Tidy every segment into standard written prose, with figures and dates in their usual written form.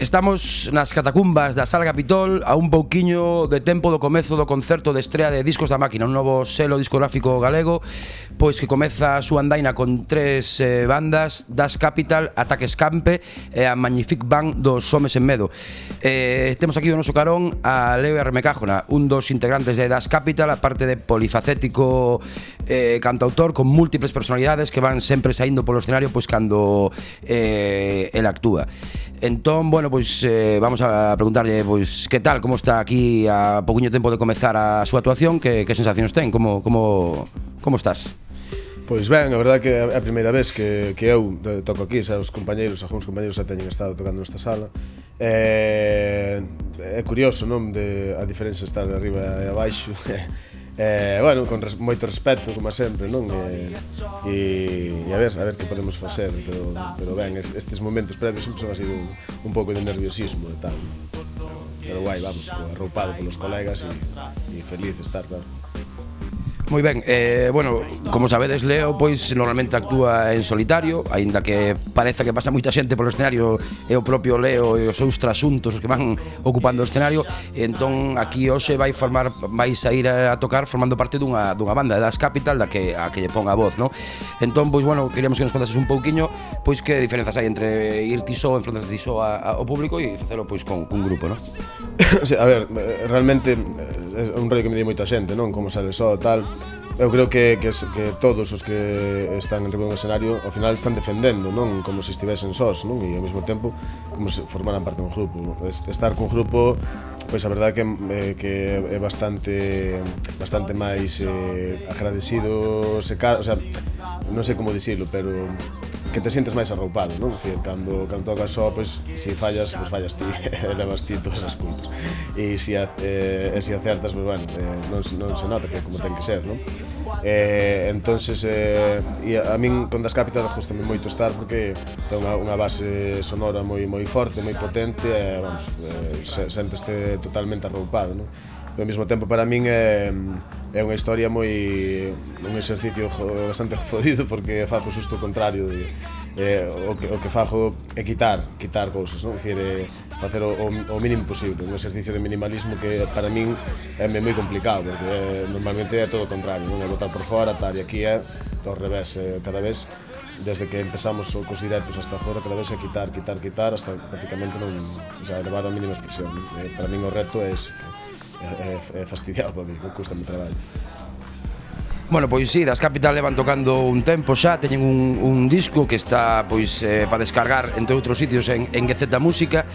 Estamos nas catacumbas da Sala Capitol a un pouquiño de tempo do comezo do concerto de estrea de Discos da Máquina, un novo selo discográfico galego, pois que comeza a súa andaina con tres bandas: Das Capital, Ataque Escampe e a Magnific Band dos Homes en Medo. Temos aquí o noso carón a Leo Armecájona, un dos integrantes de Das Capital, aparte de polifacético cantautor con múltiples personalidades que van sempre saindo polo escenario pois cando el actúa. Entón, bueno, pois vamos a preguntarlle pois que tal, como está aquí a pouquiño tempo de comezar a súa actuación, que sensacións ten, como estás? Pois ben, a verdade que é a primeira vez que eu toco aquí, xa algúns compañeiros xa teñen estado tocando nesta sala. É curioso, non, a diferencia de estar arriba e abaixo. Bueno, con moito respeto, como sempre, non? E a ver que podemos facer, pero ben, estes momentos previos sempre son así un pouco de nerviosismo e tal. Pero guai, vamos, arroupado polos colegas e feliz de estar, claro. Moi ben, bueno, como sabedes, Leo pois normalmente actúa en solitario, aínda que pareza que pasa moita xente polo escenario, é o propio Leo e os seus trasuntos os que van ocupando o escenario. Entón aquí hoxe vai sair a tocar formando parte dunha banda de Das Capital a que lle pon a voz, non? Entón, pois bueno, queríamos que nos contases un pouquiño pois que diferenzas hai entre ir ti só, enfrontarse ti só ao público e facelo pois con un grupo, non? A ver, realmente é un rollo que me di moita xente, non? Como sale só, tal. Eu creo que todos os que están en riba dun escenario ao final están defendendo, non? Como se estivesen sós, non? E ao mesmo tempo como se formaran parte dun grupo. Estar cun grupo, pois a verdade que é bastante máis agradecido, o sea, non sei como dicilo, pero que te sientes máis arroupado, non? Dicir, cando tocas só, pois, se fallas, pois fallas ti, levas ti todas as culpas. E se acertas, pois, bueno, non se nota que como ten que ser, non? Entonces, a min con Das Capital gustame moito estar porque ten unha base sonora moi forte, moi potente, e, vamos, senteste totalmente arroupado, non? Ao mesmo tempo, para min é unha historia un exercicio bastante fodido porque fago xusto o contrario. O que fago é quitar cousas, non? Dicir, facer o mínimo posible, un exercicio de minimalismo que para min é moi complicado porque normalmente é todo o contrario, non? É botar por fora, tal, e aquí é ao revés, cada vez desde que empezamos cos directos hasta agora, cada vez é quitar hasta prácticamente non, o sea, levar a mínima expresión. Para min o reto é fastidiado para mí, non custa mi traballo. Bueno, pois sí, Das Capital levan tocando un tempo xa, teñen un disco que está pois para descargar entre outros sitios en GZ Música.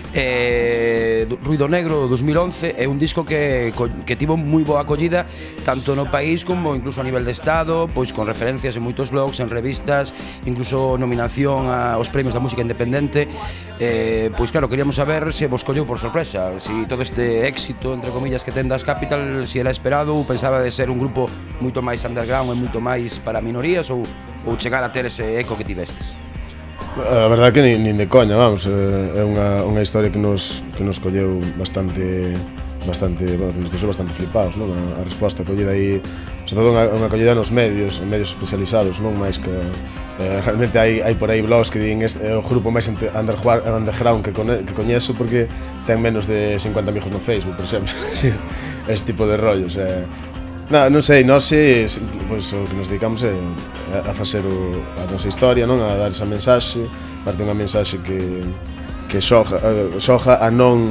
Ruido Negro 2011 é un disco que tivo moi boa acollida tanto no país como incluso a nivel de estado, pois con referencias en moitos blogs, en revistas, incluso nominación aos premios da música independente. Pois claro, queríamos saber se vos colleu por sorpresa, se todo este éxito, entre comillas, que ten Das Capital, se era esperado ou pensaba de ser un grupo moito máis underground e moito máis para minorías ou chegar a ter ese eco que tivestes. A verdade que nin de coña, vamos, é unha historia que nos colleu bastante, bueno, que nos deixou bastante flipados, non? A resposta acollida aí, sobre todo unha acollida nos medios especializados, non? Mais que realmente hai por aí blogs que din é o grupo máis underground que coñezo porque ten menos de 50 amigos no Facebook, por exemplo. Ese tipo de rollos. Non sei, nós pois, o que nos dedicamos é a facer a nosa historia, non? A dar esa mensaxe, parte unha mensaxe que xoja a non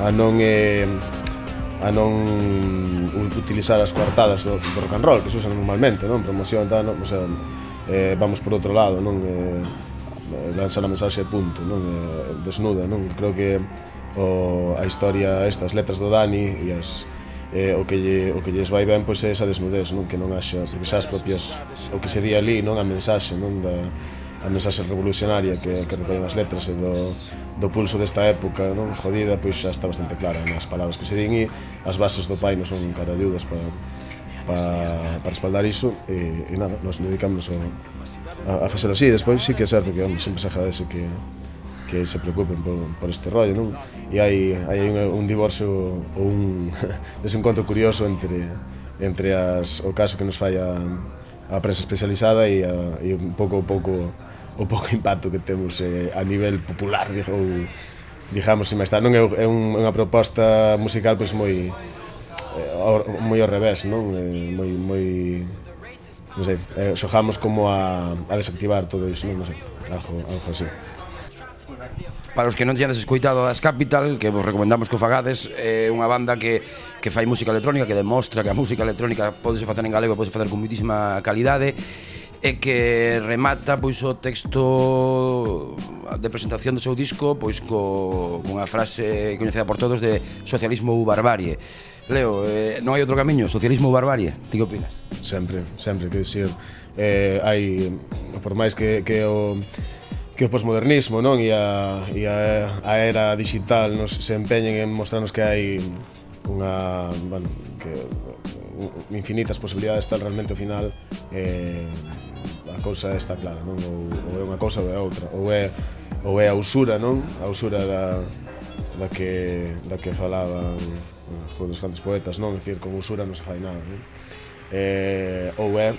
utilizar as coartadas do rock and roll que se usan normalmente, non? Promoción, tal, non? O sea, vamos por outro lado, non? Lanzar a mensaxe punto, non? Desnuda, non? Creo que a historia, estas letras do Dani e o que lles vai ben pois é esa desnudez, non? Que non haxa, porque xa as propias o que se di ali, non? A mensaxe, non? A mensaxe revolucionaria que recollen as letras e do pulso desta época, non? Jodida, pois xa está bastante clara nas palabras que se din e as bases do pai non son caralludas para respaldar iso e nada, nos dedicamos a facer así. Despois sí que é certo que sempre se agradece que se preocupen por este rollo, non? E hai un divorcio ou un desencontro curioso entre o caso que nos fai a prensa especializada e un pouco o pouco impacto que temos a nivel popular, ou digamos, sin máis tal, non é unha proposta musical pois moi ao revés, non? Moi non sei, xogamos como a desactivar todo iso, non sei, algo así. Para os que non teñades escoitado As Capital, que vos recomendamos que o fagades, é unha banda que fai música electrónica, que demostra que a música electrónica podese facer en galego, podese facer con muitísima calidade, e que remata pois o texto de presentación do seu disco pois cunha frase coñecida por todos de socialismo ou barbarie. Leo, non hai outro camiño, socialismo ou barbarie? Ti que opinas? Sempre, quero dicir, hai, por máis que o posmodernismo, non? E a era digital se empeñen en mostrarnos que hai unha, bueno, que infinitas posibilidades tal, realmente ao final a cousa está clara, non? Ou é unha cousa ou é outra, ou é a usura, non? A usura da que falaban os grandes poetas, non? É dicir, con usura non se fai nada, non? Ou é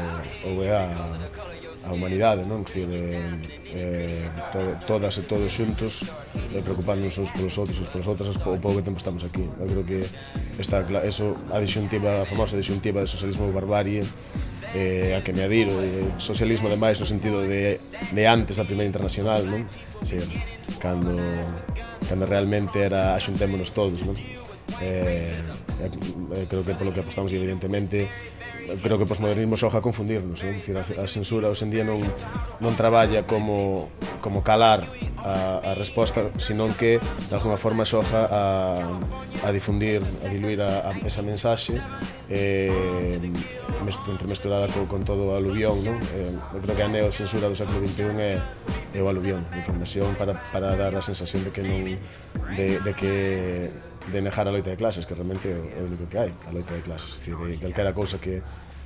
a humanidade, non? É dicir, todas e todos xuntos preocupándonos uns polos outros o pouco tempo estamos aquí. Eu creo que está claro, eso, a famosa disyuntiva de socialismo ou barbarie, a que me adiro, socialismo ademais no sentido de antes da Primeira Internacional, non? Sí, cando realmente era axuntémonos todos, non? Creo que polo que apostamos, evidentemente, creo que o posmodernismo xoga a confundirnos, non? Dicir, a censura hoxe en día non traballa como calar a resposta, senón que de alguna forma xoga a difundir, a diluir esa mensaxe entremesturada con todo o aluvión, non? Eu creo que a neocensura do século XXI é o aluvión de información para dar a sensación de que non de negar a loita de clases, que realmente é o único que hai, a loita de clases. É dicir, calquera cousa que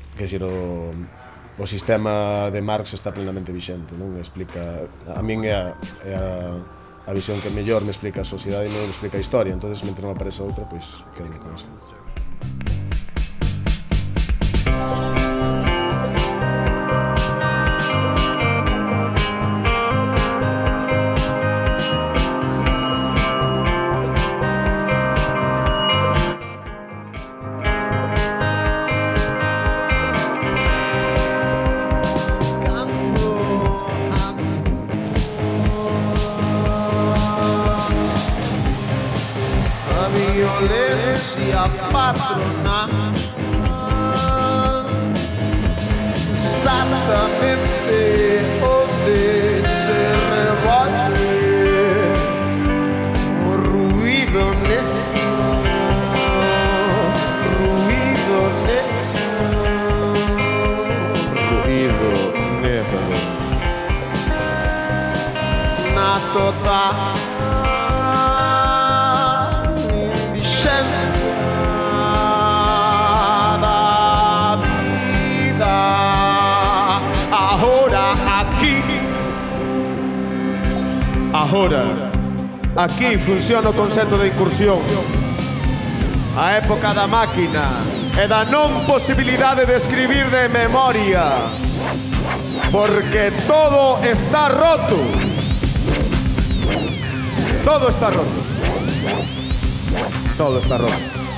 o sistema de Marx está plenamente vixente, non? Explica, a min é a visión que mellor me explica a sociedade e me explica a historia, entonces, mentre non aparece outra, pois, quédame con eso. Violencia patronal, exactamente donde se revuelve o ruido negro, na total Agora, aquí funciona o concepto de incursión. A época da máquina e da non posibilidade de escribir de memoria, porque todo está roto. Todo está roto. Todo está roto.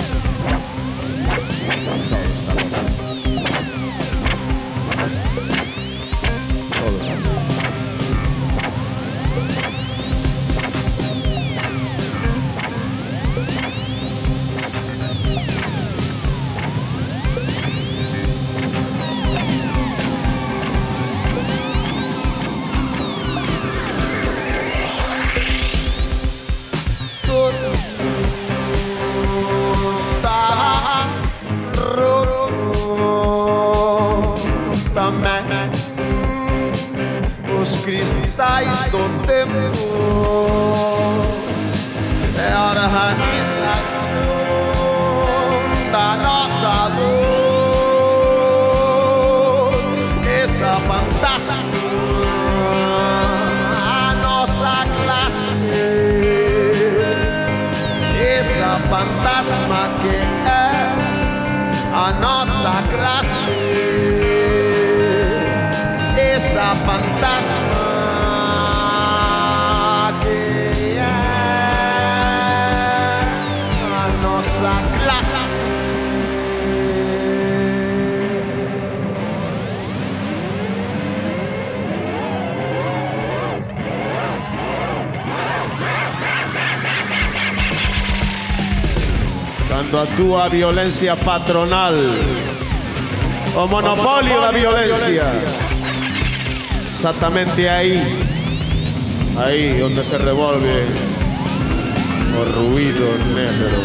Os cristais do tempo é a organização da nossa dor, essa fantástica a nossa classe, essa fantasma que é a nossa classe, essa fantasma que é cando actúa a violencia patronal, o monopolio da violencia. Exactamente aí onde se revolve o ruido negro,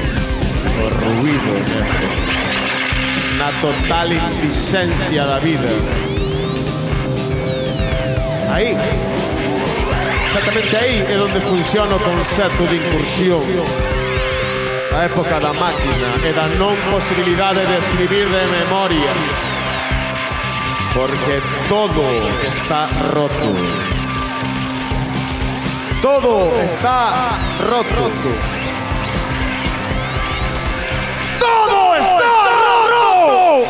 na total indixencia da vida. Aí, exactamente aí é onde funciona o concepto de incursión. A época da máquina e da non posibilidade de escribir de memoria, porque todo está roto. Todo está roto. ¡Todo está roto!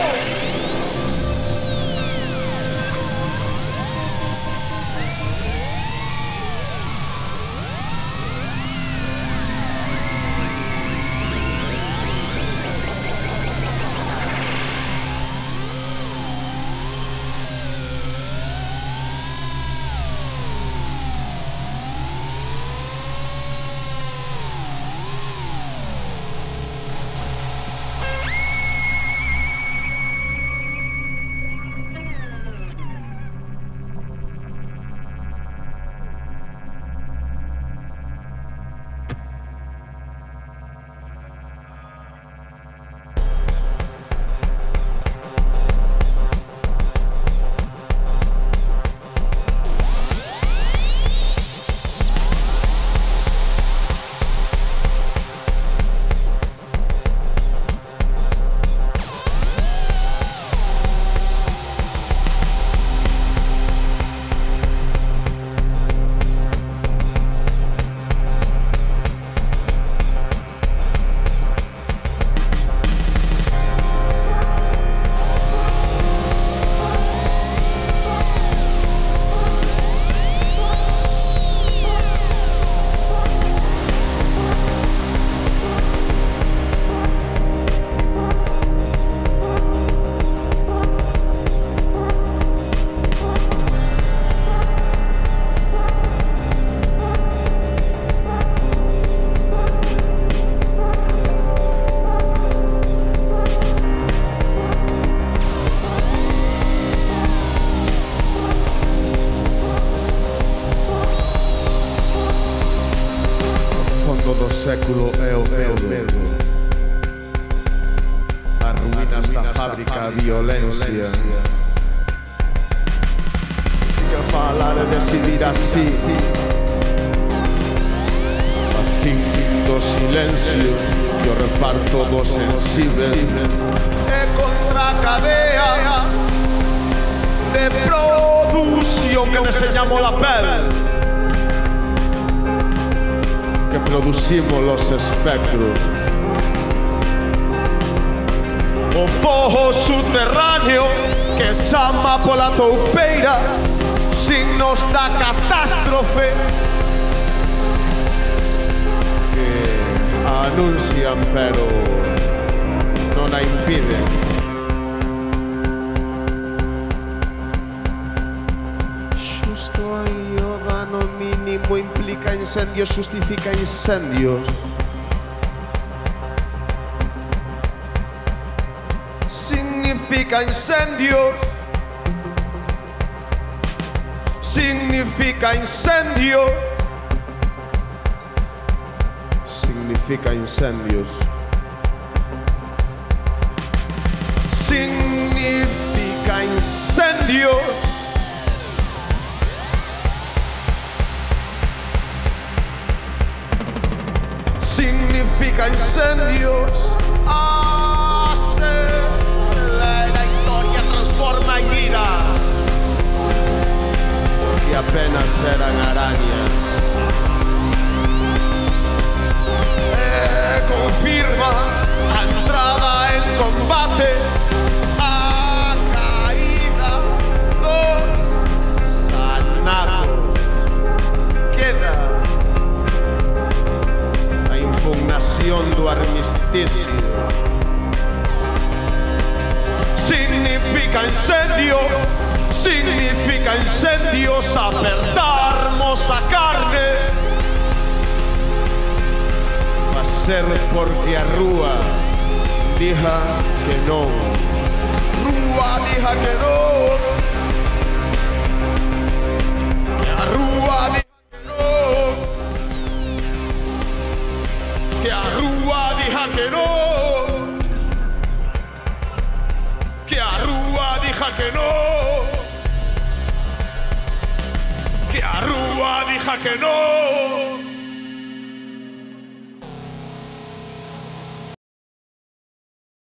Século é o medo. As ruínas da fábrica, a violencia. Que falar é decidir así. A fin do silencio que o reparto do sensible é contra a cadea de produción que deseñamos la pel, que producimos los espectros. O fogo subterráneo que chama pola toupeira, signos da catástrofe que a anuncian pero non a impiden. Implica incendios, justifica incendios. Significa incendios. Significa incendios. Significa incendios. Significa incendios. Significa incendios. La historia transforma en ira. Y apenas eran arañas. Confirma la entrada en combate. A caída dos sanados. Queda impugnación do armisticio. Significa incendio, significa incendios, apertarmos a carne. ser porque a rúa dixa que non. Rúa dixa que non. Que a rúa dixa que non. Que a rúa dixa que non. Que a rúa dixa que non. Que a rúa dixa que non.